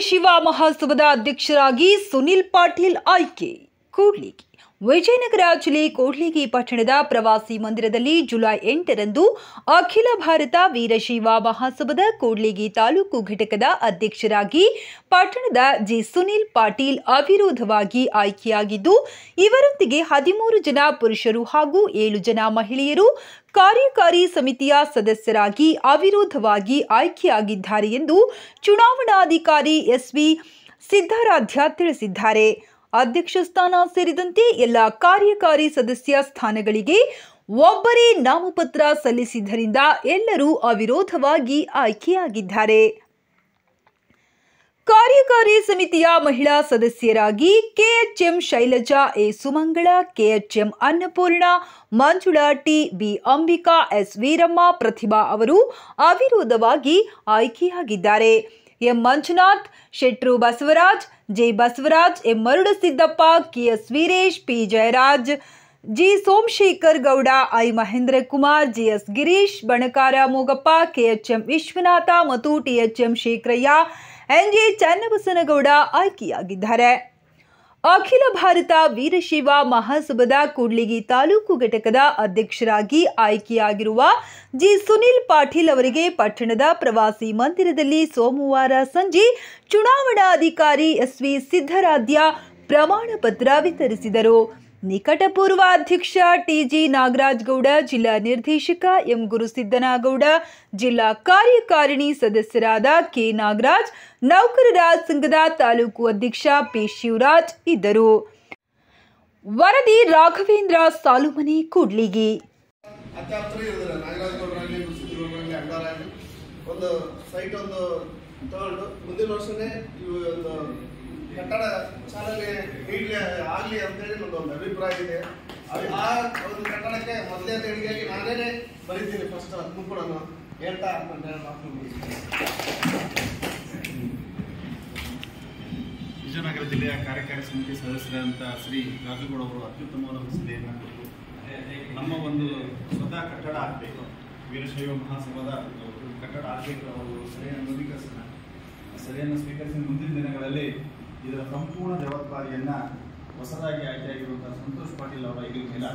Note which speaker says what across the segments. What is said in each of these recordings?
Speaker 1: ವೀರಶೈವ ಮಹಾಸಭಾದ ಅಧ್ಯಕ್ಷರಾಗಿ ಸುನಿಲ್ ಪಾಟೀಲ್ ಆಯ್ಕೆ. ಕೂಡ್ಲಿಗಿ ವಿಜಯನಗರ ಜಿಲ್ಲೆ ಕೂಡ್ಲಿಗಿ ಪಟ್ಟಣದ ಪ್ರವಾಸಿ ಮಂದಿರದಲ್ಲಿ ಜುಲೈ 8ರಂದು ಅಖಿಲ ಭಾರತ ವೀರಶೈವ ಮಹಾಸಭಾದ ಕೂಡ್ಲಿಗಿ ತಾಲೂಕು ಘಟಕದ ಅಧ್ಯಕ್ಷರಾಗಿ ಪಟ್ಟಣದ ಜಿ ಸುನಿಲ್ ಪಾಟೀಲ್ ಅವಿರೋಧವಾಗಿ ಆಯ್ಕೆಯಾಗಿದ್ದು, ಇವರೊಂದಿಗೆ 13 ಜನ ಪುರುಷರು ಹಾಗೂ 7 ಜನ ಮಹಿಳೆಯರು ಕಾರ್ಯಕಾರಿ ಸಮಿತಿಯ ಸದಸ್ಯರಾಗಿ ಅವಿರೋಧವಾಗಿ ಆಯ್ಕೆಯಾಗಿದ್ದಾರೆ ಎಂದು ಚುನಾವಣಾಧಿಕಾರಿ ಎಸ್.ವಿ. ಸಿದ್ದರಾಧ್ಯ ತಿಳಿಸಿದ್ದಾರೆ. ಅಧ್ಯಕ್ಷ ಸ್ಥಾನ ಸೇರಿದಂತೆ ಎಲ್ಲ ಕಾರ್ಯಕಾರಿ ಸದಸ್ಯ ಸ್ಥಾನಗಳಿಗೆ ಒಬ್ಬರೇ ನಾಮಪತ್ರ ಸಲ್ಲಿಸಿದ್ದರಿಂದ ಎಲ್ಲರೂ ಅವಿರೋಧವಾಗಿ ಆಯ್ಕೆಯಾಗಿದ್ದಾರೆ. ಕಾರ್ಯಕಾರಿ ಸಮಿತಿಯ ಮಹಿಳಾ ಸದಸ್ಯರಾಗಿ KHM Shailaja, A Sumangala, KHM Annapurna, Manjula T, B Ambika, S Veeramma, Prathibha ಅವರು ಅವಿರೋಧವಾಗಿ ಆಯ್ಕೆಯಾಗಿದ್ದಾರೆ. M Manjunath, Shetru Basavaraj, J Basavaraj, M Marudasiddappa, KS Veeresh, P Jayaraj, G Somashekar Gowda, I Mahendra Kumar, GS Girish, Banakara Mogappa, KHM Vishwanatha ಮತ್ತು ಟಿಎಚ್ಎಂ ಶೇಖರಯ್ಯ, ಎನ್ಜೆ ಚನ್ನಬಸನಗೌಡ ಆಯ್ಕೆಯಾಗಿದ್ದಾರೆ. ಅಖಿಲ ಭಾರತ ವೀರಶೈವ ಮಹಾಸಭಾದ ಕೂಡ್ಲಿಗಿ ತಾಲೂಕು ಘಟಕದ ಅಧ್ಯಕ್ಷರಾಗಿ ಆಯ್ಕೆಯಾಗಿರುವ ಜಿ ಸುನಿಲ್ ಪಾಟೀಲ್ ಅವರಿಗೆ ಪಟ್ಟಣದ ಪ್ರವಾಸಿ ಮಂದಿರದಲ್ಲಿ ಸೋಮವಾರ ಸಂಜೆ ಚುನಾವಣಾಧಿಕಾರಿ ಎಸ್.ವಿ. ಸಿದ್ದರಾಧ್ಯ ಪ್ರಮಾಣ ಪತ್ರ ವಿತರಿಸಿದರು. ನಿಕಟಪೂರ್ವ ಅಧ್ಯಕ್ಷ ಟಿ.ಜಿ. ನಾಗರಾಜ್ ಗೌಡ, ಜಿಲ್ಲಾ ನಿರ್ದೇಶಕ ಎಂ ಗುರುಸಿದ್ದನಗೌಡ, ಜಿಲ್ಲಾ ಕಾರ್ಯಕಾರಿಣಿ ಸದಸ್ಯರಾದ ಕೆ ನಾಗರಾಜ್, ನೌಕರರ ಸಂಘದ ತಾಲೂಕು ಅಧ್ಯಕ್ಷ ಪಿ ಶಿವರಾಜ್ ಇದ್ದರು. ವರದಿ ರಾಘವೇಂದ್ರ ಸಾಲುಮನೆ, ಕೂಡ್ಲಿಗಿ.
Speaker 2: ಕಟ್ಟಡ ಚಾಲನೆ ಆಗಲಿ ಅಂತೇಳಿ ನನ್ನೊಂದು ಅಭಿಪ್ರಾಯ ಇದೆ. ಆ ಒಂದು ಕಟ್ಟಡಕ್ಕೆ ಮೊದಲೇ ದೇಣಿಗೆಯಾಗಿ ನಾನೇ ಬರೀತೀನಿ ಫಸ್ಟ್, ಅದನ್ನು ಕೂಡ ಹೇಳ್ತಾ
Speaker 3: ವಿಜಯನಗರ ಜಿಲ್ಲೆಯ ಕಾರ್ಯಕಾರಿ ಸಮಿತಿ ಸದಸ್ಯರಾದಂಥ ಶ್ರೀ ರಾಜುಗೌಡ ಅವರು ಅತ್ಯುತ್ತಮವಾದ ಸಲಹೆಯನ್ನು ಕೊಟ್ಟು ನಮ್ಮ ಒಂದು ಸ್ವತಃ ಕಟ್ಟಡ ಆಗಬೇಕು, ವೀರಶೈವ ಮಹಾಸಭಾದ ಕಟ್ಟಡ ಆಗಬೇಕು, ಅವರು ಸಲಹೆಯನ್ನು ಸ್ವೀಕರಿಸಿ ಮುಂದಿನ ದಿನಗಳಲ್ಲಿ ಇದರ ಸಂಪೂರ್ಣ ಜವಾಬ್ದಾರಿಯನ್ನು ಹೊಸದಾಗಿ ಆಯ್ಕೆಯಾಗಿರುವಂಥ ಸಂತೋಷ್ ಪಾಟೀಲ್ ಅವರ ಹೆಗಲ ಮೇಲೆ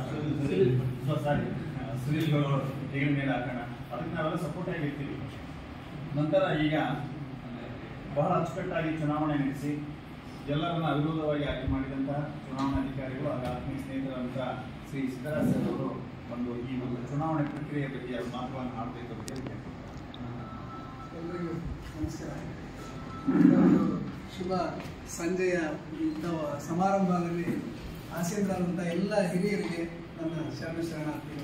Speaker 3: ಸುನೀಲ್ ಗೌಡ ಅವರ ಹೆಗಲ ಮೇಲೆ ಹಾಕೋಣ. ಅದಕ್ಕೆ ನಾವೆಲ್ಲ ಸಪೋರ್ಟ್ ಆಗಿರ್ತೀವಿ. ನಂತರ ಈಗ ಬಹಳ ಅಚ್ಚುಕಟ್ಟಾಗಿ ಚುನಾವಣೆ ನಡೆಸಿ ಎಲ್ಲರನ್ನ ಅವಿರೋಧವಾಗಿ ಆಯ್ಕೆ ಮಾಡಿದಂತಹ ಚುನಾವಣಾಧಿಕಾರಿಗಳು ಹಾಗೂ ಆತ್ಮೀಯ ಸ್ನೇಹಿತರಂಥ ಶ್ರೀ ಸಿದ್ದರಾಧ್ಯ ಅವರು ಒಂದು ಈ ಒಂದು ಚುನಾವಣೆ ಪ್ರಕ್ರಿಯೆ ಬಗ್ಗೆ ಮಾತುಗಳನ್ನು ಆಡಬೇಕು ಅಂತ ಹೇಳಿ.
Speaker 4: ಎಲ್ಲರಿಗೂ ನಮಸ್ಕಾರ. ಶುಭ ಸಂಜೆಯ ಸಮಾರಂಭದಲ್ಲಿ ಆಸೀನರಾದಂಥ ಎಲ್ಲ ಹಿರಿಯರಿಗೆ ನನ್ನ ಶರಣಾರ್ಥಿಗಳು.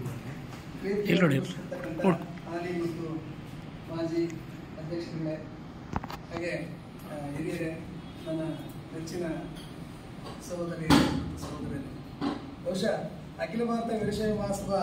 Speaker 4: ಹಾಲಿ ಮತ್ತು ಮಾಜಿ ಅಧ್ಯಕ್ಷರುಗಳೇ, ಹಾಗೆ ಹಿರಿಯರೇ, ನನ್ನ ನೆಚ್ಚಿನ ಸಹೋದರಿಯರು. ಬಹುಶಃ ಅಖಿಲ ಭಾರತ ವೀರಶೈವ ಮಹಾಸಭಾ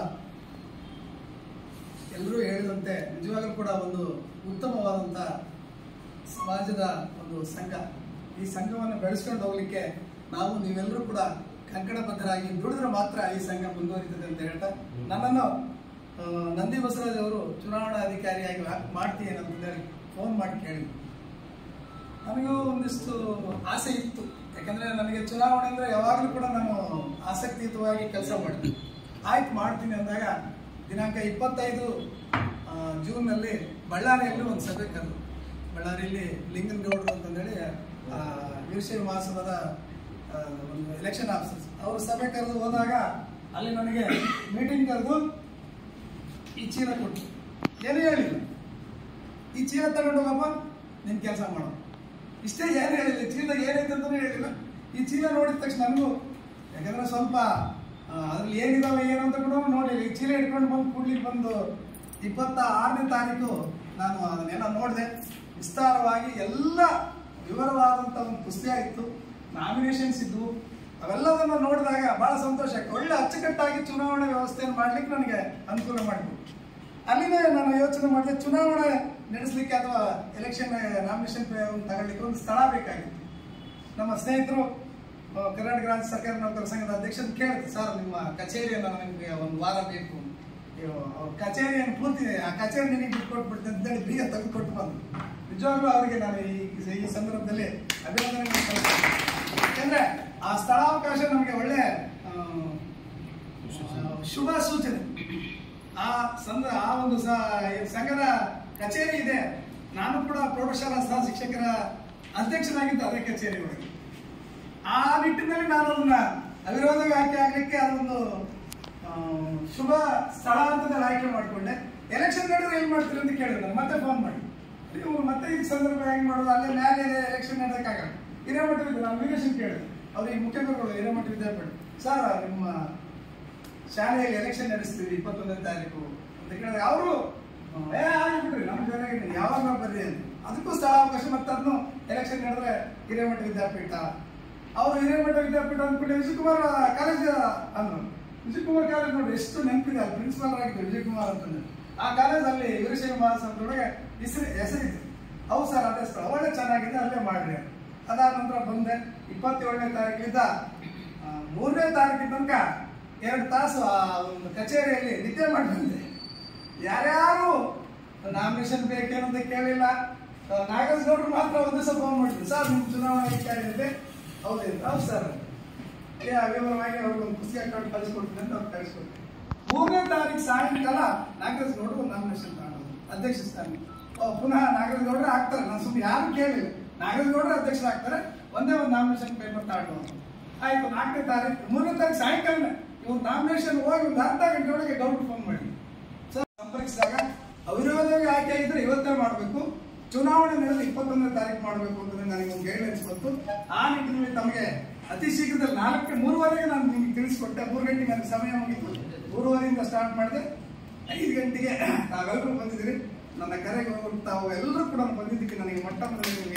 Speaker 4: ಎಲ್ಲರೂ ಹೇಳಿದಂತೆ ನಿಜವಾಗಲೂ ಕೂಡ ಒಂದು ಉತ್ತಮವಾದಂಥ ಸಮಾಜದ ಒಂದು ಸಂಘ. ಈ ಸಂಘವನ್ನು ಬೆಳೆಸ್ಕೊಂಡು ಹೋಗ್ಲಿಕ್ಕೆ ನೀವೆಲ್ಲರೂ ಕೂಡ ಕಂಕಣಬದ್ಧರಾಗಿ ದುಡಿದ್ರೆ ಮಾತ್ರ ಈ ಸಂಘ ಮುಂದುವರಿತದೆ ಅಂತ ಹೇಳ್ತಾ, ನನ್ನನ್ನು ನಂದಿ ಬಸವರಾಜ್ ಅವರು ಚುನಾವಣಾಧಿಕಾರಿಯಾಗಿ ಮಾಡ್ತೀಯೇನಂತೇಳಿ ಫೋನ್ ಮಾಡಿ ಕೇಳಿದ್ರು. ನನಗೂ ಒಂದಿಷ್ಟು ಆಸೆ ಇತ್ತು, ಯಾಕಂದರೆ ನನಗೆ ಚುನಾವಣೆ ಅಂದರೆ ಯಾವಾಗಲೂ ಕೂಡ ನಾನು ಆಸಕ್ತಿಯುತವಾಗಿ ಕೆಲಸ ಮಾಡ್ತೀನಿ. ಆಯ್ತು ಮಾಡ್ತೀನಿ ಅಂದಾಗ ದಿನಾಂಕ 25 ಜೂನ್ನಲ್ಲಿ ಬಳ್ಳಾರಿಯಲ್ಲಿ ಒಂದು ಸಭೆ ಕರೆದು, ಬಳ್ಳಾರಿಯಲ್ಲಿ ಲಿಂಗನಗೌಡರು ಅಂತಂದೇಳಿ ವೀರಶೈವ ಮಹಾಸಭಾದ ಒಂದು ಎಲೆಕ್ಷನ್ ಆಫೀಸರ್ಸ್ ಅವರು ಸಭೆ ಕರೆದು ಹೋದಾಗ ಅಲ್ಲಿ ನನಗೆ ಮೀಟಿಂಗ್ ಕರೆದು ಈ ಚೀಲ ಕೊಟ್ಟು ಏನು ಹೇಳಿಲ್ಲ, ಈ ಚೀಲ ತಗೊಂಡು ಹೋಗಪ್ಪ ನಿನ್ನ ಕೆಲಸ ಮಾಡೋ, ಇಷ್ಟೇ ಏನು ಹೇಳಿಲ್ಲ. ಚೀಲದಾಗ ಏನೈತೆ ಅಂತಲೂ ಹೇಳಿಲ್ಲ. ಈ ಚೀಲ ನೋಡಿದ ತಕ್ಷಣ ನನಗೂ, ಯಾಕಂದರೆ ಸ್ವಲ್ಪ ಅದ್ರಲ್ಲಿ ಏನಿದಾವೆ ಏನು ಅಂತ ಕೂಡ ನೋಡಿಲ್ಲ. ಈ ಚೀಲ ಇಟ್ಕೊಂಡು ಬಂದು ಕೂಡ್ಲಿಕ್ಕೆ ಬಂದು 26ನೇ ತಾರೀಕು ನಾನು ಅದನ್ನೆಲ್ಲ ನೋಡಿದೆ. ವಿಸ್ತಾರವಾಗಿ ಎಲ್ಲ ವಿವರವಾದಂಥ ಒಂದು ಪುಸ್ತಕ ಇತ್ತು, ನಾಮಿನೇಷನ್ಸ್ ಇದ್ವು. ಅವೆಲ್ಲದನ್ನು ನೋಡಿದಾಗ ಭಾಳ ಸಂತೋಷ ಆಯ್ತು. ಒಳ್ಳೆ ಅಚ್ಚುಕಟ್ಟಾಗಿ ಚುನಾವಣಾ ವ್ಯವಸ್ಥೆಯನ್ನು ಮಾಡಲಿಕ್ಕೆ ನನಗೆ ಅನುಕೂಲ ಮಾಡಿತು. ಅಲ್ಲಿನೇ ನಾನು ಯೋಚನೆ ಮಾಡಿದೆ, ಚುನಾವಣೆ ನಡೆಸಲಿಕ್ಕೆ ಅಥವಾ ಎಲೆಕ್ಷನ್ ನಾಮಿನೇಷನ್ ತಗೊಳ್ಳಿಕ್ಕೆ ಒಂದು ಸ್ಥಳ ಬೇಕಾಗಿತ್ತು. ನಮ್ಮ ಸ್ನೇಹಿತರು ಕರ್ನಾಟಕ ರಾಜ್ಯ ಸರ್ಕಾರಿ ನೌಕರರ ಸಂಘದ ಅಧ್ಯಕ್ಷರು ಕೇಳಿದ್ರು, ಸರ್ ನಿಮ್ಮ ಕಚೇರಿಯನ್ನು ನನಗೆ ಒಂದು ವಾರ ಬೇಕು, ಕಚೇರಿಯನ್ನು ಪೂರ್ತಿ ಆ ಕಚೇರಿ ನಿಮಗೆ ಬಿಟ್ಕೊಟ್ಬಿಡ್ತೀನಿ ಅಂತೇಳಿ ಬೀಗ ತೆಗೆದುಕೊಟ್ಟು ಬಂದು ನಿಜವಾಗ್ಲೂ ಅವರಿಗೆ ನಾನು ಈ ಸಂದರ್ಭದಲ್ಲಿ ಅಭಿನಂದನೆ ಸಲ್ಲಿಸ್ತೇನೆ. ಯಾಕೆಂದ್ರೆ ಆ ಸ್ಥಳಾವಕಾಶ ನಮಗೆ ಒಳ್ಳೆ ಶುಭ ಸೂಚನೆ. ಆ ಒಂದು ಸಂಘದ ಕಚೇರಿ ಇದೆ. ನಾನು ಕೂಡ ಪ್ರೌಢಶಾಲಾ ಸಹ ಶಿಕ್ಷಕರ ಅಧ್ಯಕ್ಷನಾಗಿದ್ದು ಅದೇ ಕಚೇರಿ ಒಳಗೆ. ಆ ನಿಟ್ಟಿನಲ್ಲಿ ನಾನು ಅದನ್ನ ಅವಿರೋಧವಾಗಿ ಆಯ್ಕೆ ಆಗಲಿಕ್ಕೆ ಅದೊಂದು ಶುಭ ಸ್ಥಳ ಅಂತ ಆಯ್ಕೆ ಮಾಡಿಕೊಂಡೆ. ಎಲೆಕ್ಷನ್ ನಡೆದ್ರೆ ಏನ್ ಮಾಡ್ತೀರಿ ಅಂತ ಕೇಳಿದ್ರು, ಮತ್ತೆ ಫೋನ್ ಮಾಡಿ ನೀವು ಮತ್ತೆ ಈ ಸಂದರ್ಭ ಹೆಂಗ್ ಮಾಡೋದು, ಅಲ್ಲೇ ಮೇಲೆ ಎಲೆಕ್ಷನ್ ನಡೆಯೋಕ್ಕಾಗಲ್ಲ. ಹಿರೇಮಠ ನಾನು ವೀರೇಶನ್ ಕೇಳಿದೆ, ಅವ್ರಿಗೆ ಮುಖ್ಯಮಂತ್ರಿಗಳು ಹಿರೇಮಠ ವಿದ್ಯಾಪೀಠ, ಸರ್ ನಿಮ್ಮ ಶಾಲೆಯಲ್ಲಿ ಎಲೆಕ್ಷನ್ ನಡೆಸ್ತೀವಿ 21ನೇ ತಾರೀಕು ಅಂತ ಕೇಳಿದ್ರೆ ಅವರು ಆಗ್ಬಿಟ್ರಿ ನಮ್ಮ ಬೇರೆ ಯಾವಾಗ ಬರ್ರಿ ಅಂತ. ಅದಕ್ಕೂ ಸ್ಥಳಾವಕಾಶ. ಮತ್ತೆ ಅದನ್ನು ಎಲೆಕ್ಷನ್ ನಡೆದ್ರೆ ಹಿರೇಮಠ ವಿದ್ಯಾಪೀಠ, ಅವರು ಹಿರೇಮಠ ವಿದ್ಯಾಪೀಠ ಅಂದ್ಬಿಟ್ಟು ವಿಜಯಕುಮಾರ್ ಕಾಲೇಜ್ ಅಂದ್ರು. ವಿಜಯಕುಮಾರ್ ಕಾಲೇಜ್ ನೋಡಿ ಎಷ್ಟು ನೆನಪಿದೆ, ಅಲ್ಲಿ ಪ್ರಿನ್ಸಿಪಾಲ್ ಆಗಿದ್ರು ವಿಜಯಕುಮಾರ್ ಅಂತಂದ್ರೆ. ಆ ಕಾಲೇಜ್ ಅಲ್ಲಿ ವೀರಶೈವ ಮಹಾಸಂಘದೊಳಗೆ ಹೆಸರಿದೆ. ಹೌದು ಸರ್ ಅದೇ ಸ್ಥಳ ಒಳ್ಳೆ ಚೆನ್ನಾಗಿದೆ, ಅಲ್ಲೇ ಮಾಡ್ರಿ. ಅದಾದ ನಂತರ ಬಂದೆ 27ನೇ ತಾರೀಕಿಂದ 3ನೇ ತಾರೀಕಿನ ತನಕ 2 ತಾಸು ಆ ಒಂದು ಕಚೇರಿಯಲ್ಲಿ ನಿದ್ದೆ ಮಾಡಿ ಬಂದೆ. ಯಾರ್ಯಾರು ನಾಮಿನೇಷನ್ ಬೇಕೇನಂತ ಕೇಳಿಲ್ಲ. ನಾಗರಾಜ್ ಗೌಡ್ರು ಮಾತ್ರ ಒಂದು ದಿವಸ ಫೋನ್ ಮಾಡಿದ್ರು, ಸರ್ ನಿಮ್ಮ ಚುನಾವಣೆ ಕೇಳಿದ್ದೆ. ಹೌದೇನು? ಹೌದು ಸರ್, ವಿವರವಾಗಿ ಅವ್ರಿಗೊಂದು ಪುಸ್ತಕ ಕಟ್ಟು ಕಳಿಸ್ಕೊಡ್ತೀನಿ ಅಂತ ಅವ್ರು ಕಳಿಸ್ಕೊಡ್ತೀನಿ. 3ನೇ ತಾರೀಕು ಸಾಯಂಕಾಲ ನಾಗರಾಜ್ ಗೌಡ್ರು ಒಂದು ನಾಮಿನೇಷನ್ ತಗೊಂಡು ಅಧ್ಯಕ್ಷ ಸ್ಥಾನ. ಪುನಃ ನಾಗರಾಜ್ ಗೌಡ್ರೆ ಆಗ್ತಾರೆ. ನಾನು ಸುಮ್ಮನೆ ಯಾರು ಕೇಳಿಲ್ಲ, ನಾಗರಾಜ್ ಗೌಡ್ರೆ ಅಧ್ಯಕ್ಷರಾಗ್ತಾರೆ, ಒಂದೇ ಒಂದು ನಾಮಿನೇಷನ್ ಪೇಪರ್ ತಗೊಂಡು ಆಯ್ತು. 4ನೇ ತಾರೀಕು 3ನೇ ತಾರೀಕು ಸಾಯಂಕಾಲ ಇವ್ರು ನಾಮಿನೇಷನ್ ಹೋಗಿ ಒಂದು ಅರ್ಧ ಗಂಟೆ ಒಳಗೆ ಗೌಡ್ರು ಫೋನ್ ಮಾಡಿ ಸರ್ ಸಂಪರ್ಕಿಸಿದಾಗ ಅವಿರೋಧವಾಗಿ ಆಯ್ಕೆ ಆಗಿದ್ರೆ ಇವತ್ತೇ ಮಾಡಬೇಕು, ಚುನಾವಣೆ ನಡೆದು 21ನೇ ತಾರೀಕು ಮಾಡಬೇಕು ಅಂತ ನನಗೆ ಒಂದು ಗೈಡ್ಲೈನ್ಸ್ ಬಂತು. ಆ ನಿಟ್ಟಿನಲ್ಲಿ ತಮಗೆ ಅತಿ ಶೀಘ್ರದಲ್ಲಿ 3:30ಗೆ ನಾನು ನಿಮ್ಗೆ ತಿಳಿಸ್ಕೊಟ್ಟೆ. 3 ಗಂಟೆಗೆ ನನಗೆ ಸಮಯ ಮುಗಿತು. 3:30ಯಿಂದ ಸ್ಟಾರ್ಟ್ ಮಾಡಿದೆ. 5 ಗಂಟೆಗೆ ತಾವೆಲ್ಲರೂ ಬಂದಿದ್ದೀರಿ. ನನ್ನ ಕರೆಗೆ ಹೋಗ್ಬಿಟ್ಟು ತಾವು ಎಲ್ಲರೂ ಕೂಡ ಬಂದಿದ್ದಕ್ಕೆ ನನಗೆ ಮೊಟ್ಟ ಮೊದಲಿಗೆ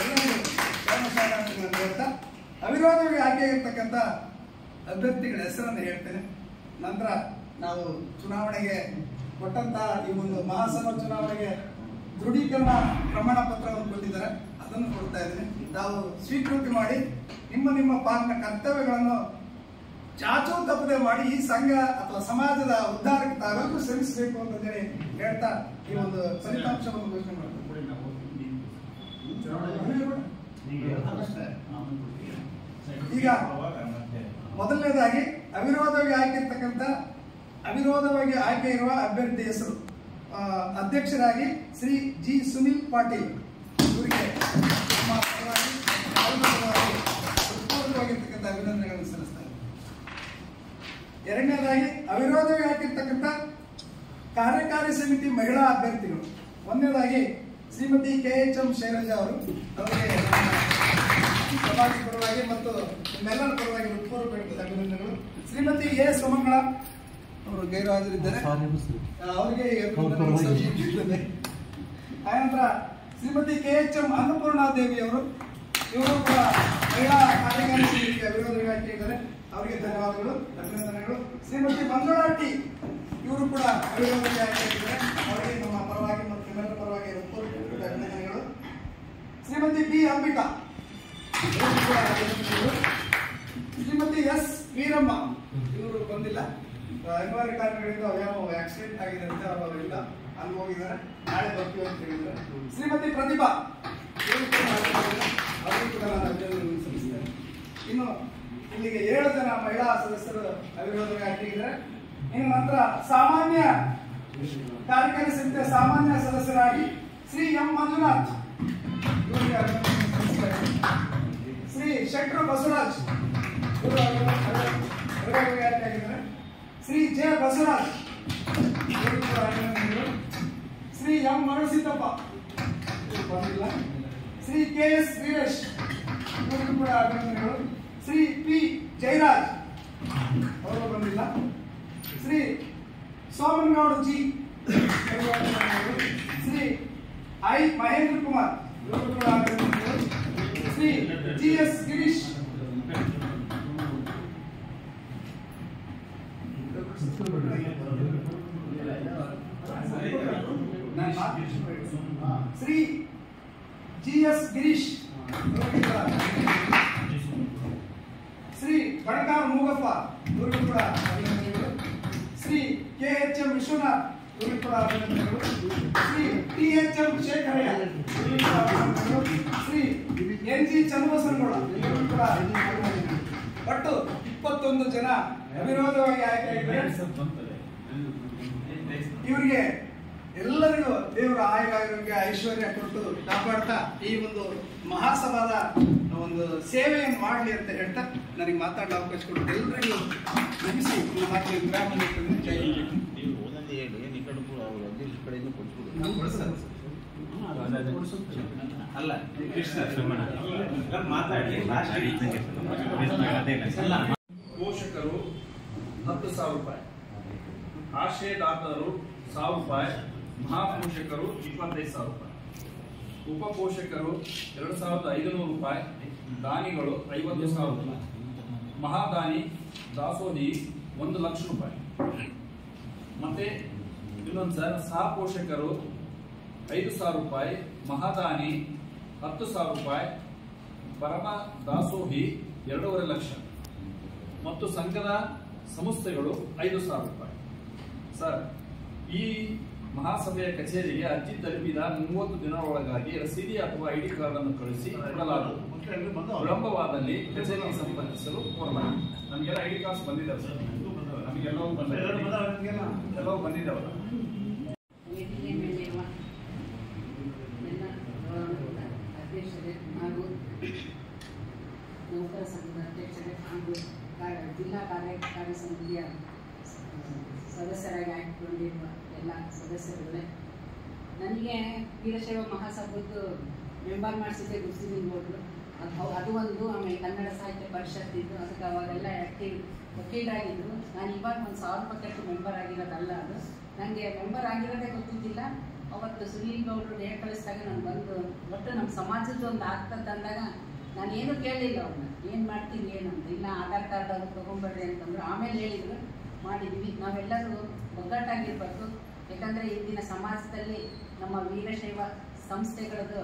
Speaker 4: ಎಲ್ಲರಿಗೂ ಹೇಳ್ತಾ ಅವಿರೋಧವಾಗಿ ಆಯ್ಕೆ ಆಗಿರ್ತಕ್ಕಂಥ ಅಭ್ಯರ್ಥಿಗಳ ಹೆಸರನ್ನು ಹೇಳ್ತೇನೆ. ನಂತರ ನಾವು ಚುನಾವಣೆಗೆ ಕೊಟ್ಟಂತ ಈ ಒಂದು ಮಹಾಸಭಾ ಚುನಾವಣೆಗೆ ದೃಢೀಕರಣ ಪ್ರಮಾಣ ಪತ್ರವನ್ನು ಕೊಟ್ಟಿದ್ದಾರೆ, ಅದನ್ನು ಕೊಡ್ತಾ ಇದ್ದೀನಿ. ತಾವು ಸ್ವೀಕೃತಿ ಮಾಡಿ ನಿಮ್ಮ ಪಾಲಿನ ಕರ್ತವ್ಯಗಳನ್ನು ಚಾಚೂ ತಪ್ಪದೆ ಮಾಡಿ ಈ ಸಂಘ ಅಥವಾ ಸಮಾಜದ ಉದ್ಧಾರಕ್ಕೆ ತಾವೆಲ್ಲರೂ ಶ್ರಮಿಸಬೇಕು ಅಂತ ಹೇಳಿ ಹೇಳ್ತಾ ಈ ಒಂದು ಫಲಿತಾಂಶವನ್ನು ಘೋಷಣೆ ಮಾಡ್ತಾರೆ. ಈಗ ಮೊದಲನೇದಾಗಿ ಅವಿರೋಧವಾಗಿ ಆಯ್ಕೆ ಇರುವ ಅಭ್ಯರ್ಥಿ ಹೆಸರು ಅಧ್ಯಕ್ಷರಾಗಿ ಶ್ರೀ ಜಿ ಸುನಿಲ್ ಪಾಟೀಲ್ ಇವರಿಗೆ ಹೃತ್ಪೂರ್ವಕವಾಗಿರ್ತಕ್ಕಂಥ ಅಭಿನಂದನೆಗಳನ್ನು ಸಲ್ಲಿಸ್ತಾರೆ. ಎರಡನೇದಾಗಿ ಅವಿರೋಧವಾಗಿ ಆಗಿರ್ತಕ್ಕಂಥ ಕಾರ್ಯಕಾರಿ ಸಮಿತಿ ಮಹಿಳಾ ಅಭ್ಯರ್ಥಿಗಳು. ಒಂದನೇದಾಗಿ ಶ್ರೀಮತಿ KHM ಶೈಲಜಾ ಅವರು, ಅವರಿಗೆ ಸಮಾಜ ಪರವಾಗಿ ಮತ್ತು ನಿಮ್ಮೆಲ್ಲರ ಪರವಾಗಿ ಹೃತ್ಪೂರ್ವಕ ಅಭಿನಂದನೆಗಳು. ಶ್ರೀಮತಿ A ಸುಮಂಗಳ ಅವರು ಗೈರುಹಾಜರಿದ್ದಾರೆ, ಅವರಿಗೆ ಆನಂತರ ಶ್ರೀಮತಿ KHM ಅನ್ನಪೂರ್ಣಾ ದೇವಿ ಅವರು, ಇವರು ಕೂಡ ಮಹಿಳಾ ಕಾರ್ಯಕಾರಿ ಸಮಿತಿಗೆ ಅವಿರೋಧವಾಗಿ ಹಾಕಿದ್ದಾರೆ, ಅವರಿಗೆ ಧನ್ಯವಾದಗಳು, ಅಭಿನಂದನೆಗಳು. ಶ್ರೀಮತಿ ಮಂಜುಳಾ ಟಿ ಇವರು ಕೂಡ ಅವಿರೋಧವಾಗಿ ಹಾಕಿದ್ದಾರೆ, ಅವರಿಗೆ ನಮ್ಮ ಪರವಾಗಿ ಮತ್ತು ನಿಮ್ಮೆಲ್ಲರ ಪರವಾಗಿ ಹೃತ್ಪೂರ್ವಕ ಅಭಿನಂದನೆಗಳು. ಶ್ರೀಮತಿ B ಅಂಬಿಕಾ ಇವರು ಕೂಡ ಅಭಿನಂದನೆಗಳು. ಶ್ರೀಮತಿ S ವೀರಮ್ಮ ಇವರು ಬಂದಿಲ್ಲ, ಅನಿವಾರ್ಯ ಕಾರಣಗಳಿಂದ ಯಾವ ಆಕ್ಸಿಡೆಂಟ್ ಆಗಿದೆ ಅಂತ ಅವರಿಲ್ಲ, ಅಲ್ಲಿ ಹೋಗಿದ್ದಾರೆ, ನಾಳೆ ಬರ್ತೀವಿ ಅಂತ ಹೇಳಿದ್ದಾರೆ. ಶ್ರೀಮತಿ ಪ್ರತಿಭಾ ಅವರು ಕೂಡ ನಾನು ಅಭಿನಂದನೆ ಸಲ್ಲಿಸಿದ್ದೇನೆ. ಇನ್ನು ಇಲ್ಲಿಗೆ 7 ಜನ ಮಹಿಳಾ ಸದಸ್ಯರು ಅವಿರೋಧವಾಗಿ ಹಾಕಿದ್ದಾರೆ. ಇನ್ನು ನಂತರ ಸಾಮಾನ್ಯ ಕಾರ್ಯಕಾರಿ ಸಮಿತಿಯ ಸಾಮಾನ್ಯ ಸದಸ್ಯರಾಗಿ ಶ್ರೀ M ಮಂಜುನಾಥ್ ಇವರಿಗೆ ಅಭಿನಂದನೆ ಸಲ್ಲಿಸಿದ್ದಾರೆ. ಶ್ರೀ ಶೆಟ್ರು ಬಸವರಾಜ್ ಇವರು ಅವಿರೋಧವಾಗಿ ಆಯ್ಕೆಯಾಗಿದ್ದಾರೆ. ಶ್ರೀ J ಬಸವರಾಜ್ ಇವರು ಕೂಡ ಅಭಿನಂದನೆಗಳು. ಶ್ರೀ M ಮರುಸಿದ್ದಪ್ಪ ಇವರು ಬಂದಿಲ್ಲ. ಶ್ರೀ KS ವೀರೇಶ್ ಇವರು ಕೂಡ ಅಭಿನಂದನೆಗಳು. ಶ್ರೀ P ಜಯರಾಜ್ ಅವರು ಬಂದಿಲ್ಲ. ಶ್ರೀ ಸೋಮನಗೌಡ ಜಿ ಇವರು ಅಭಿನಂದನೆಗಳು. ಶ್ರೀ I ಮಹೇಂದ್ರ ಕುಮಾರ್ ಇವರು ಕೂಡ ಅಭಿನಂದನೆಗಳು. ಶ್ರೀ GS ಗಿರೀಶ್ ಶ್ರೀ GS ಗಿರೀಶ್ ಶ್ರೀ ಬಣಕಾರ್ ಮೂಗಪ್ಪ ಇವರು ಕೂಡ ಅಭಿನಂದನೆಗಳು. ಶ್ರೀ KHM ವಿಶ್ವನಾಥ್ ಇವ್ರಿಗೆ ಕೂಡ ಅಭಿನಂದನೆಗಳು. ಶ್ರೀ THM ಶೇಖರಯ್ಯ ಇವರಿಗೆ ಕೂಡ ಅಭಿನಂದನೆಗಳು. ಶ್ರೀ NG ಚನ್ನಬಸನಗೌಡ ಇವರಿಗೂ ಕೂಡ ಅಭಿನಂದನೆಗಳು. ಒಟ್ಟು 21 ಜನ ಅವಿರೋಧವಾಗಿ ಆಯ್ಕೆಯಾಗಿದ್ದಾರೆ. ಇವರಿಗೆ ಎಲ್ಲರಿಗೂ ದೇವರ ಆಯುರಾರೋಗ್ಯ ಐಶ್ವರ್ಯ ಕೊಟ್ಟು ಕಾಪಾಡ್ತಾ ಈ ಒಂದು ಮಹಾಸಭಾದ ಒಂದು ಸೇವೆಯನ್ನು ಮಾಡಲಿ ಅಂತ ಹೇಳ್ತಾ ನನಗೆ ಮಾತಾಡೋ ಅವಕಾಶ ಕೊಟ್ಟು ಎಲ್ಲರಿಗೂ ಮುಗಿಸಿ ಮಾತು ವಿರಾಮ
Speaker 3: ಪೋಷಕರು 10,000 ರೂಪಾಯಿ, ಆಶ್ರಯದಾತರು 1,000 ರೂಪಾಯಿ, ಮಹಾಪೋಷಕರು 25,000 ರೂಪಾಯಿ, ಉಪಪೋಷಕರು 2,500 ರೂಪಾಯಿ, ದಾನಿಗಳು 50,000 ರೂಪಾಯಿ, ಮಹಾದಾನಿ ದಾಸೋಹಿ 1,00,000 ರೂಪಾಯಿ. ಮತ್ತೆ ಇನ್ನೊಂದು ಸರ್, ಸಹ ಪೋಷಕರು 5,000 ರೂಪಾಯಿ, ಮಹಾದಾನಿ 10,000 ರೂಪಾಯಿ, ಪರಮ ದಾಸೋಹಿ 2.5 ಲಕ್ಷ ಮತ್ತು ಸಂಘದ ಸಂಸ್ಥೆಗಳು 5,000 ರೂಪಾಯಿ. ಸರ್, ಈ ಮಹಾಸಭೆಯ ಕಚೇರಿಗೆ ಅರ್ಜಿ ತಲುಪಿದ 30 ದಿನಗಳೊಳಗಾಗಿ ರಸೀದಿ ಅಥವಾ ID ಕಾರ್ಡ್ ಅನ್ನು ಕಳಿಸಿ ಕೊಡಲಾಗುವುದು. ವಿಳಂಬವಾದಲ್ಲಿ ಕಚೇರಿಗೆ ಸಂಪರ್ಕಿಸಲು ಕೋರಲಾಗಿದೆ. ನಮಗೆಲ್ಲ ID ಕಾರ್ಡ್ಸ್ ಬಂದಿದ್ದಾವೆ ಸರ್, ನಮಗೆಲ್ಲವೂ ಎಲ್ಲವೂ ಬಂದಿದ್ದಾವಲ್ಲ.
Speaker 5: ಅಧ್ಯಕ್ಷರೇ ಹಾಗೂ ನೌಕರ ಸಂಘದ ಅಧ್ಯಕ್ಷರೇ ಹಾಗೂ ಜಿಲ್ಲಾ ಕಾರ್ಯಕಾರಿ ಸಮಿತಿಯ ಸದಸ್ಯರಾಗಿ ಆಯ್ದುಕೊಂಡಿರುವ ಎಲ್ಲ ಸದಸ್ಯರುಗಳೇ, ನನಗೆ ವೀರಶೈವ ಮಹಾಸಭೆದು ಮೆಂಬರ್ ಮಾಡಿಸಿದ್ದೆ ಗುರುಸಿಂಗ್ ಬೋರ್ಡ್ರು. ಅದು ಒಂದು, ಆಮೇಲೆ ಕನ್ನಡ ಸಾಹಿತ್ಯ ಪರಿಷತ್ ಇದ್ದು, ಅದಕ್ಕೆ ಅವಾಗೆಲ್ಲ ಆ್ಯಕ್ಟಿವ್ ವಕೀಲರಾಗಿದ್ದರು. ನಾನು ಇವಾಗ 1,000 ರೂಪಾಯಿ ಕಟ್ಟು ಮೆಂಬರ್ ಆಗಿರೋದಲ್ಲ. ಅದು ನನಗೆ ಮೆಂಬರ್ ಆಗಿರೋದೇ ಗೊತ್ತಿದ್ದಿಲ್ಲ. ಅವತ್ತು ಸುನೀಲ್ ಗೌಡರು ಡೇಟ್ ಕಳಿಸಿದಾಗ ನಾನು ಬಂದು ಒಟ್ಟು ನಮ್ಮ ಸಮಾಜದ ಒಂದು ಆಗ್ತದೆ ಅಂದಾಗ ನಾನು ಏನೂ ಕೇಳಲಿಲ್ಲ ಅವ್ರನ್ನ, ಏನು ಮಾಡ್ತೀನಿ ಏನಂತ. ಇಲ್ಲ ಆಧಾರ್ ಕಾರ್ಡ್ ಅದು ತೊಗೊಂಬೇಡ್ರಿ ಅಂತಂದ್ರು. ಆಮೇಲೆ ಹೇಳಿದ್ರು, ಮಾಡಿದ್ವಿ. ನಾವೆಲ್ಲರೂ ಒಗ್ಗಟ್ಟಾಗಿರ್ಬೇಕು. ಯಾಕಂದರೆ ಇಂದಿನ ಸಮಾಜದಲ್ಲಿ ನಮ್ಮ ವೀರಶೈವ ಸಂಸ್ಥೆಗಳದ್ದು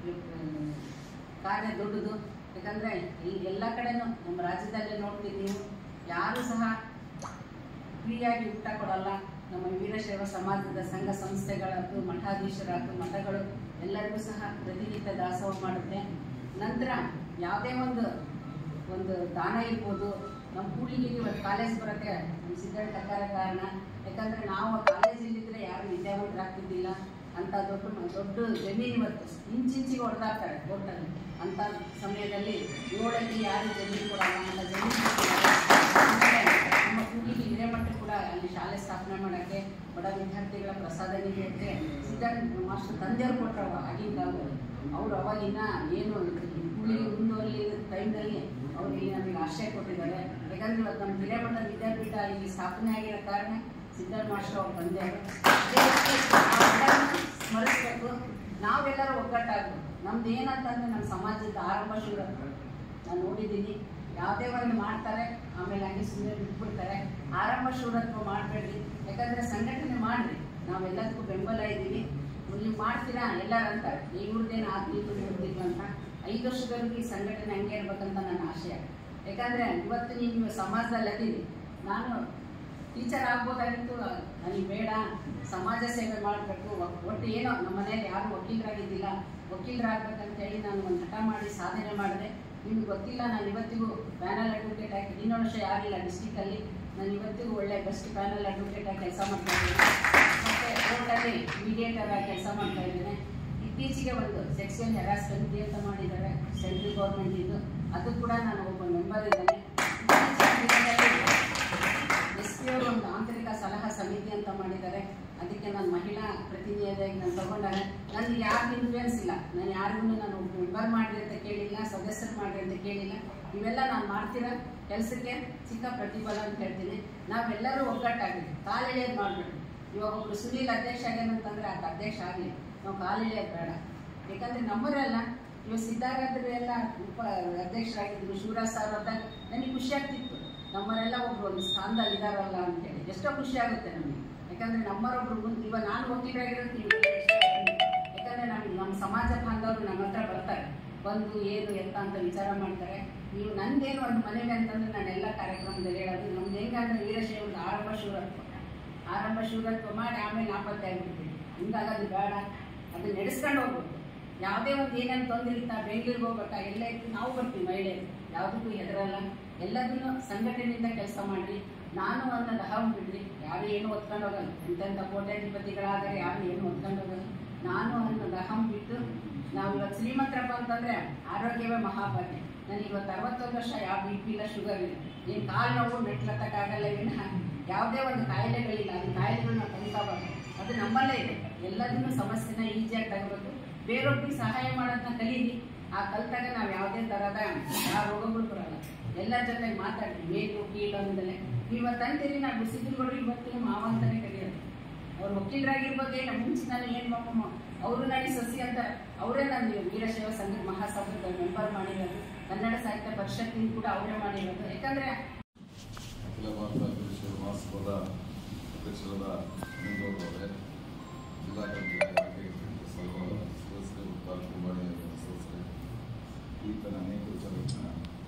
Speaker 5: ಕಾರ್ಯ ದೊಡ್ಡದು. ಯಾಕಂದರೆ ಎಲ್ಲ ಕಡೆನೂ ನಮ್ಮ ರಾಜ್ಯದಲ್ಲೇ ನೋಡ್ತೀವಿ ನೀವು, ಯಾರೂ ಸಹ ಫ್ರೀಯಾಗಿ ಊಟ ಕೊಡಲ್ಲ. ನಮ್ಮ ವೀರಶೈವ ಸಮಾಜದ ಸಂಘ ಸಂಸ್ಥೆಗಳಾಯ್ತು, ಮಠಾಧೀಶರಾಯ್ತು, ಮಠಗಳು ಎಲ್ಲರಿಗೂ ಸಹ ಪ್ರತಿನಿತ್ಯ ದಾಸೋಹ ಮಾಡುತ್ತೆ. ನಂತರ ಯಾವುದೇ ಒಂದು ದಾನ ಇರ್ಬೋದು. ನಮ್ಮ ಕೂಡ್ಲಿಗೆ ಒಂದು ಕಾಲೇಜ್ ಬರೋಕ್ಕೆ ನಮ್ಮ ಸಿದ್ಧಾರ್ಥ ಸರ್ಕಾರ ಕಾರಣ. ಯಾಕಂದರೆ ನಾವು ಕಾಲೇಜ್ ಇಲ್ಲಿದ್ರೆ ಯಾರು ವಿದ್ಯಾವಂತರಾಗ್ತಿದ್ದಿಲ್ಲ. ಅಂತ ದೊಡ್ಡ ಜಮೀನು ಇವತ್ತು ಇಂಚಿಂಚಿಗೆ ಹೊಡೆದಾಡ್ತಾರೆ ಕೋರ್ಟಲ್ಲಿ. ಅಂಥ ಸಮಯದಲ್ಲಿ 7 ಯಾರು ಜಮೀನು ಕೊಡಲ್ಲ. ಅಂತ ಜಮೀನು ನಮ್ಮ ಕೂಡ್ಲಿಗೆ ಹಿರೇಮಠ ಕೂಡ ಅಲ್ಲಿ ಶಾಲೆ ಸ್ಥಾಪನೆ ಮಾಡೋಕ್ಕೆ ಬಡ ವಿದ್ಯಾರ್ಥಿಗಳ ಪ್ರಸಾದ ನಿಧಿಯಂತೆ ಸಿದ್ಧಾರ್ಥ ಮಾಸ್ಟರ್ ತಂದೆಯವರು ಕೊಟ್ಟರು ಆಗಿನ ಕಾಲದಲ್ಲಿ. ಅವರು ಅವಾಗಿನ್ನ ಏನು ಕೂಡ್ಲಿಗೆ ಮುಂದುವಲ್ಲಿ ಟೈಮ್ನಲ್ಲಿ ಅವರು ಇಲ್ಲಿ ನಮಗೆ ಆಶ್ರಯ ಕೊಟ್ಟಿದ್ದಾರೆ. ಯಾಕಂದ್ರೆ ಇವತ್ತು ನಮ್ಮ ಹಿರೇಮಠ ವಿದ್ಯಾಪೀಠ ಇಲ್ಲಿ ಸ್ಥಾಪನೆ ಆಗಿರೋ ಕಾರಣ ಸಿದ್ಧಾರ್ಥ ಮಾಸ್ಟರ್ ಅವ್ರ ತಂದೆಯವರು. ಸ್ಮರಿಸಬೇಕು. ನಾವೆಲ್ಲರೂ ಒಗ್ಗಟ್ಟಾಗಬೇಕು. ನಮ್ದು ಏನಂತಂದ್ರೆ ನಮ್ಮ ಸಮಾಜದ ಆರಂಭ ಶುರು ನಾನು ನೋಡಿದ್ದೀನಿ. ಯಾವುದೇ ಒಂದು ಮಾಡ್ತಾರೆ, ಆಮೇಲೆ ಹಂಗೆ ಸುಮ್ಮನೆ ಬಿಟ್ಬಿಡ್ತಾರೆ. ಆರಂಭ ಶೂರತ್ವ ಮಾಡಬೇಡ್ರಿ. ಯಾಕಂದರೆ ಸಂಘಟನೆ ಮಾಡಿರಿ, ನಾವೆಲ್ಲದಕ್ಕೂ ಬೆಂಬಲ ಇದ್ದೀವಿ. ನೀವು ಮಾಡ್ತೀರಾ ಎಲ್ಲರೂ ಅಂತಾರೆ, ಇವ್ರದ್ದೇನು ಆಗ್ತಿತ್ತು ಇವ್ರದಿತ್ತು ಅಂತ. 5 ವರ್ಷದವರೆಗೂ ಈ ಸಂಘಟನೆ ಹಂಗೆ ಇರ್ಬೇಕಂತ ನನ್ನ ಆಶಯ. ಯಾಕಂದರೆ ಇವತ್ತು ನೀವು ಸಮಾಜದಲ್ಲಿ ಅದೀವಿ. ನಾನು ಟೀಚರ್ ಆಗ್ಬೋದಾಗಿತ್ತು, ನನಗೆ ಬೇಡ, ಸಮಾಜ ಸೇವೆ ಮಾಡಬೇಕು. ಒಟ್ಟು ಏನೋ ನಮ್ಮ ಮನೇಲಿ ಯಾರು ವಕೀಲರಾಗಿದ್ದಿಲ್ಲ, ವಕೀಲರಾಗಬೇಕಂತೇಳಿ ನಾನು ಒಂದು ಹಠ ಮಾಡಿ ಸಾಧನೆ ಮಾಡಿದೆ. ನಿಮ್ಗೆ ಗೊತ್ತಿಲ್ಲ, ನಾನು ಇವತ್ತಿಗೂ ಪ್ಯಾನಲ್ ಅಡ್ವೊಕೇಟ್ ಆಗಿ 2 ವರ್ಷ ಯಾರಿಲ್ಲ ಡಿಸ್ಟಿಕಲ್ಲಿ. ನಾನು ಇವತ್ತಿಗೂ ಒಳ್ಳೆ ಬೆಸ್ಟ್ ಪ್ಯಾನಲ್ ಅಡ್ವೊಕೇಟ್ ಆಗಿ ಕೆಲಸ ಮಾಡ್ತಾ ಇದ್ದೀನಿ. ಮತ್ತು ಕೋರ್ಟಲ್ಲಿ ಮೀಡಿಯೇಟರ್ ಆಗಿ ಕೆಲಸ ಮಾಡ್ತಾ ಇದ್ದೇನೆ. ಇತ್ತೀಚೆಗೆ ಒಂದು ಸೆಕ್ಸುವಲ್ ಹೆರಾಸ್ಮೆಂಟ್ ಅಂತ ಮಾಡಿದ್ದಾರೆ ಸೆಂಟ್ರಲ್ ಗೌರ್ಮೆಂಟ್ ಇದ್ದು, ಅದು ಕೂಡ ನಾನು ಒಬ್ಬ ಮೆಂಬರ್ ಇದ್ದೇನೆ. SP ಅವರು ಒಂದು ಆಂತರಿಕ ಸಲಹಾ ಸಮಿತಿ ಅಂತ ಮಾಡಿದ್ದಾರೆ. ಅದಕ್ಕೆ ನಾನು ಮಹಿಳಾ ಪ್ರತಿನಿಧಿಯಾಗಿ ನಾನು ತಗೊಂಡಾಗ ನನಗೆ ಯಾರು ಇನ್ಫ್ಲೂಯೆನ್ಸ್ ಇಲ್ಲ. ನಾನು ಯಾರಿಗೂ ನಾನು ಮೆಂಬರ್ ಮಾಡಿರಿ ಅಂತ ಕೇಳಿಲ್ಲ, ಸದಸ್ಯರು ಮಾಡಿರಿ ಅಂತ ಕೇಳಿಲ್ಲ. ಇವೆಲ್ಲ ನಾನು ಮಾಡ್ತಿರೋ ಕೆಲಸಕ್ಕೆ ಚಿಕ್ಕ ಪ್ರತಿಫಲ ಅಂತ ಹೇಳ್ತೀನಿ. ನಾವೆಲ್ಲರೂ ಒಗ್ಗಟ್ಟಾಗಿರಿ, ಕಾಲೆಳೆಯೋದು ಮಾಡಬೇಡಿ. ಇವಾಗ ಒಬ್ರು ಸುನೀಲ್ ಅಧ್ಯಕ್ಷ ಆಗ್ಯಾನಂತಂದ್ರೆ ಆತ ಅಧ್ಯಕ್ಷ ಆಗಲಿ, ನಾವು ಕಾಲೆಳೆಯೋದು ಬೇಡ. ಯಾಕಂದರೆ ನಮ್ಮವರೆಲ್ಲ ಇವಾಗ ಸಿದ್ಧಾರ್ಥರೆಲ್ಲ ಅಧ್ಯಕ್ಷರಾಗಿದ್ರು, ಶಿವರಾಜ್ ಸರ್ ಆದಾಗ ನನಗೆ ಖುಷಿ ಆಗ್ತಿತ್ತು. ನಮ್ಮರೆಲ್ಲ ಒಬ್ರು ಒಂದು ಸ್ಥಾನದಲ್ಲಿ ಇದ್ದಾರಲ್ಲ ಅಂತೇಳಿ ಎಷ್ಟೋ ಖುಷಿ ಆಗುತ್ತೆ ನಮಗೆ. ಯಾಕಂದರೆ ನಮ್ಮರೊಬ್ರು ಮುಂದೆ ಇವಾಗ ನಾನು ವಕೀಲರಾಗಿರೋದು ಯಾಕಂದರೆ ನಮ್ಮ ಸಮಾಜ ಬಾಂಧವರು ನಮ್ಮ ಹತ್ರ ಬರ್ತಾರೆ, ಬಂದು ಏನು ಎತ್ತ ಅಂತ ವಿಚಾರ ಮಾಡ್ತಾರೆ. ನೀವು ನಂದೇನು ಒಂದು ಮನೆಗೆ ಅಂತಂದ್ರೆ ನಾನೆಲ್ಲ ಕಾರ್ಯಕ್ರಮದಲ್ಲಿ ಹೇಳೋದು, ನಮ್ದು ಹೆಂಗಂದ್ರೆ ವೀರಶೈವದ ಆರಂಭ ಶೂರತ್ವ. ಆರಂಭ ಶೂರತ್ವ ಮಾಡಿ ಆಮೇಲೆ ನಾಪತ್ತೆ ಆಗಿಬಿಡ್ತೀವಿ. ಹಿಂಗಾಗೋದು ಬೇಡ, ಅದನ್ನ ನಡೆಸ್ಕೊಂಡು ಹೋಗ್ಬೇಕು. ಯಾವುದೇ ಒಂದು ಏನೇನು ತೊಂದರೆ ಇರ್ತಾ ಬೆಂಗಳೂರಿಗೆ ಹೋಗ್ಬೇಕಾ ಎಲ್ಲ ಇತ್ತು ನಾವು ಬರ್ತೀವಿ ಮಹಿಳೆಯರು, ಯಾವುದಕ್ಕೂ ಹೆದರಲ್ಲ. ಎಲ್ಲದನ್ನು ಸಂಘಟನೆಯಿಂದ ಕೆಲಸ ಮಾಡಿ ನಾನು ಅನ್ನೋದು ಅಹಂ ಬಿಡ್ರಿ, ಯಾರು ಏನು ಹೊತ್ಕೊಂಡು ಹೋಗಲ್ಲ. ಎಂತೆಂಥ ಕೋಟ್ಯಾಧಿಪತಿಗಳಾದರೆ ಯಾರು ಏನು ಹೊತ್ಕೊಂಡು ಹೋಗಲ್ಲ. ನಾನು ಅನ್ನೋದು ಅಹಂ ಬಿಟ್ಟು ನಾವು ಇವತ್ತು ಶ್ರೀಮಂತರಪ್ಪ ಅಂತಂದರೆ ಆರೋಗ್ಯವೇ ಮಹಾಭಾಗ್ಯ. ನನಗೆ ಇವತ್ತು 61 ವರ್ಷ, ಯಾವ BP ಇಲ್ಲ, ಶುಗರ್ ಇಲ್ಲ, ಏನು ಕಾಲು ನೋವು ಮೆಟ್ಲತ್ತಕ್ಕಾಗಲ್ಲ, ವಿನಃ ಯಾವುದೇ ಒಂದು ಕಾಯಿಲೆಗಳಿಲ್ಲ. ಅದು ಕಾಯಿಲೆಗಳನ್ನ ತಂದ್ಕೋಬಾರ್ದು, ಅದು ನಮ್ಮಲ್ಲೇ ಇದೆ. ಎಲ್ಲದನ್ನೂ ಸಮಸ್ಯೆನ ಈಸಿಯಾಗಿ ತಗೋಬೇಕು, ಬೇರೊಬ್ಬರಿಗೆ ಸಹಾಯ ಮಾಡೋದನ್ನ ಕಲೀರಿ. ಆ ಕಲ್ತಾಗ ನಾವು ಯಾವುದೇ ಥರದ ಯಾವ ರೋಗಗಳು ಬರಲ್ಲ. ಎಲ್ಲರ ಜೊತೆ ಮಾತಾಡಿ ಮೇಲು ಕೀಳು ಅಂದಲೇ ಇವತ್ತು ಅಂತೀರಿ. ನಾವು ಬಿಸಿದುಗಳು ಇವತ್ತು ಮಾವ ಅಂತಲೇ ಕರೆಯೋದು. ಅವ್ರು ವಕೀಲರಾಗಿರ್ಬೋದು, ಇಲ್ಲ ಮುಂಚೆ ನಾನು ಏನು ಮಮ್ಮ ಅವರು ನಡಿ ಸಸಿ ಅಂತ ಅವರೇ ನನ್ನ ವೀರಶೈವ ಸಂಘ ಮಹಾಸಭಾದ ಮೆಂಬರ್ ಮಾಡಿರೋದು. ಕನ್ನಡ ಸಾಹಿತ್ಯ ಪರಿಷತ್ತಿನ ಕೂಡ ಅವರೇ ಮಾಡಿರೋದು. ಯಾಕಂದರೆ
Speaker 6: ಅಖಿಲ ಭಾರತ ವೀರಶೈವ ಮಹಾಸಭಾದ ಅಧ್ಯಕ್ಷರಾದ ಮುಂದೋರವರೇ, ಜಿಲ್ಲಾ ಪಂಚಾಯತ್ ಸದಸ್ಯರು, ತಾಲೂಕು ಮಾಡಿ ಸದಸ್ಯರು, ಈ ಥರ ಅನೇಕ ವಿಚಾರಗಳನ್ನ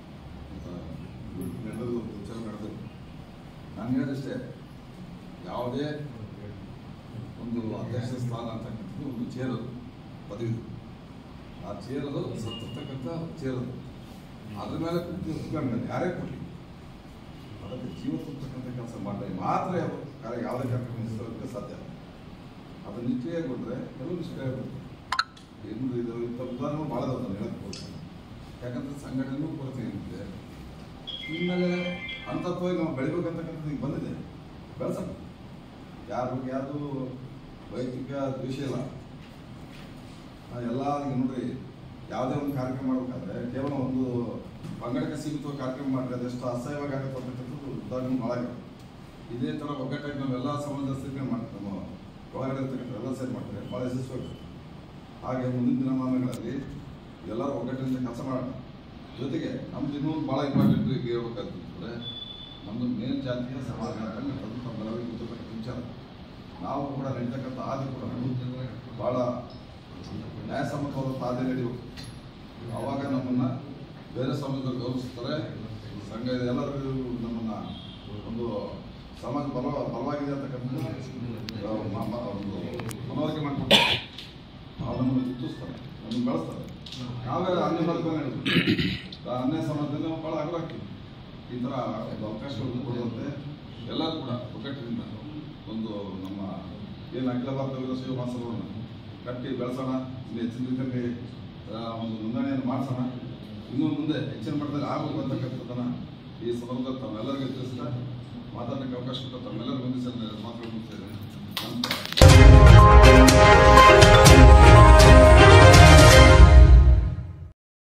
Speaker 6: ನಡೆದು ವಿಚಾರ ನಡೆದು ನಾನು ಹೇಳಿದಷ್ಟೇ, ಯಾವುದೇ ಒಂದು ಅಧ್ಯಕ್ಷ ಸ್ಥಾನ ಅಂತಕ್ಕಂಥದ್ದು ಒಂದು ಚೇರದು ಪದವಿ. ಆ ಚೇರದು ಸತ್ತಿರ್ತಕ್ಕಂಥ ಚೇರದು, ಅದ್ರ ಮೇಲೆ ಕುತ್ಕೊಂಡು ಯಾರೇ ಕೊಡಲಿ ಅದಕ್ಕೆ ಜೀವ ತುಂಬತಕ್ಕಂಥ ಕೆಲಸ ಮಾಡಿದ್ರೆ ಮಾತ್ರ ಯಾವುದೇ ಕಾರ್ಯಕ್ರಮ ನಿಲ್ಲಿಸೋದಕ್ಕೆ ಸಾಧ್ಯ. ಅದು ನಿಶ್ಚಯ ಕೊಟ್ಟರೆ ಕೆಲವು ನಿಷ್ಕ್ರಿಯ ಬರುತ್ತೆ. ಎಂದು ಇದು ಇಂಥ ಉದಾಹರಣೆ ಭಾಳ ಅದನ್ನು ಹೇಳಕ್ಕೆ ಹೋಗ್ತಾನೆ. ಯಾಕಂದರೆ ಸಂಘಟನೆಯೂ ಕೊರತೆ ಏನಿದೆ, ಇನ್ಮೇಲೆ ಹಂತತ್ವವಾಗಿ ನಾವು ಬೆಳಿಬೇಕಂತಕ್ಕಂಥದ್ದು ಈಗ ಬಂದಿದೆ. ಬೆಳೆಸೋಣ, ಯಾವುದು ವೈಯಕ್ತಿಕ ದ್ವೇಷ ಇಲ್ಲ. ಎಲ್ಲ ಈಗ ನೋಡ್ರಿ, ಯಾವುದೇ ಒಂದು ಕಾರ್ಯಕ್ರಮ ಮಾಡಬೇಕಾದ್ರೆ ಕೇವಲ ಒಂದು ಪಂಗಡಕ್ಕೆ ಸೀಮಿತವಾಗಿ ಕಾರ್ಯಕ್ರಮ ಮಾಡಿದ್ರೆ ಅದೆಷ್ಟು ಅಸಹ್ಯವಾಗಿ ಆಗತ್ತೆ ಅಂತಕ್ಕಂಥದ್ದು ಉದಾಹರಣೆ ಭಾಳ. ಇದೇ ಥರ ಒಗ್ಗಟ್ಟಾಗಿ ನಾವೆಲ್ಲ ಸಮಾಜಸ್ಥಿತಿಗೆ ಮಾಡ್ತೀವಿ, ನಮ್ಮ ಒಳಗಡೆ ಇರ್ತಕ್ಕಂಥ ಎಲ್ಲ ಸೇರಿ ಮಾಡ್ತಾರೆ, ಭಾಳ ಯಶಸ್ವಿಯಾಗುತ್ತೆ. ಹಾಗೆ ಮುಂದಿನ ದಿನಮಾನಗಳಲ್ಲಿ ಎಲ್ಲರೂ ಒಗ್ಗಟ್ಟಿನಿಂದ ಕೆಲಸ ಮಾಡೋಣ. ಜೊತೆಗೆ ನಮ್ದು ಇನ್ನೊಂದು ಭಾಳ ಇಂಪಾರ್ಟೆಂಟ್ ಈಗ ಹೇಳ್ಬೇಕಾಗ್ತದೆ, ನಮ್ಮದು ಮೇಲ್ ಜಾತಿಯ ಸಮಾಜ ಅಂತಕ್ಕಂಥದ್ದು ನಮ್ಮೆಲ್ಲರಿಗೂ ಗೊತ್ತಿರ್ತಕ್ಕಂಥ ವಿಚಾರ. ನಾವು ಕೂಡ ನಡೀತಕ್ಕಂಥ ಹಾದಿ ಕೂಡ ಭಾಳ ನ್ಯಾಯಸಮ್ಮತವಾದ ಹಾದಿ ನಡೆಯಬೇಕು. ಆವಾಗ ನಮ್ಮನ್ನು ಬೇರೆ ಸಮಾಜದಲ್ಲಿ ಗೌರವಿಸ್ತಾರೆ. ಸಂಘ ಎಲ್ಲರಿಗೂ ನಮ್ಮನ್ನು ಒಂದು ಸಮಾಜ ಬಲವಾಗಿದೆ ಅಂತಕ್ಕಂಥ ಒಂದು ಮನವರಿಕೆ ಮಾಡಿಕೊಡ್ತಾರೆ. ನಾವು ನಮ್ಮನ್ನು ಗುರುತಿಸ್ತಾರೆ, ನಮ್ಮನ್ನು ಬೆಳೆಸ್ತಾರೆ. ನಾವೇ ಅನ್ಯ ವರ್ಗವನ್ನು ಹೇಳ್ತೀವಿ, ಅನ್ಯ ಸಮಾಜದಲ್ಲಿ ನಾವು ಭಾಳ ಆಗ್ರಾಗ್ತೀವಿ. ಈ ಥರ ಒಂದು ಅವಕಾಶಗಳನ್ನು ಕೊಡುವಂತೆ ಎಲ್ಲರೂ ಕೂಡ ಒಗ್ಗಟ್ಟಿನಿಂದ ಒಂದು ನಮ್ಮ ಏನು ಅಖಿಲ ಭಾರತ ವೀರಶೈವ ಮಹಾಸಭಾವನ್ನು ಕಟ್ಟಿ ಬೆಳೆಸೋಣ. ಇನ್ನು ಹೆಚ್ಚಿನ ರೀತಿಯಲ್ಲಿ ಒಂದು ನೋಂದಣಿಯನ್ನು ಮಾಡಿಸೋಣ. ಇನ್ನೂ ಮುಂದೆ ಹೆಚ್ಚಿನ ಮಟ್ಟದಲ್ಲಿ ಆಗಬೇಕು ಅಂತಕ್ಕಂಥದ್ದನ್ನು ಈ ಸಂದರ್ಭದಲ್ಲಿ ತಮ್ಮೆಲ್ಲರಿಗೂ ತಿಳಿಸ್ತಾ ಮಾತಾಡೋಕ್ಕೆ ಅವಕಾಶ ಕೊಟ್ಟು ತಮ್ಮೆಲ್ಲರಿಗೂ ಹೊಂದಿಸಿ ಮಾತುಗಳು ಮುಗಿಸ್ತೇನೆ.